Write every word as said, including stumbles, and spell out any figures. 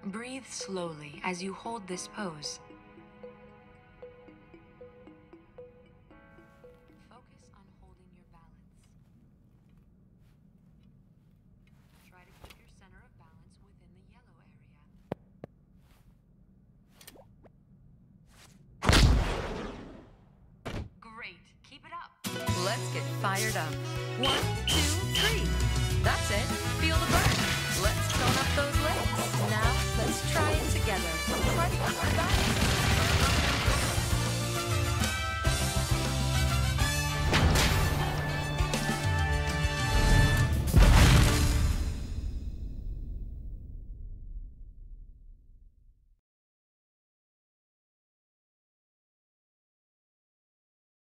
Breathe slowly as you hold this pose. Focus on holding your balance. Try to keep your center of balance within the yellow area. Great, keep it up. Let's get fired up. One, two, three.